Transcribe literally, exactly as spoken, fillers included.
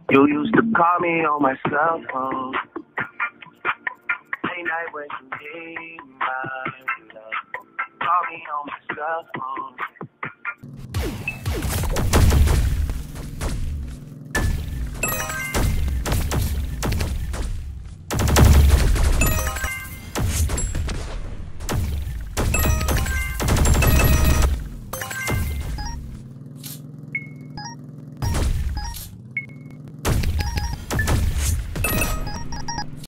You used to call me on my cell phone. Late night when you need my love. Call me on my cell phone.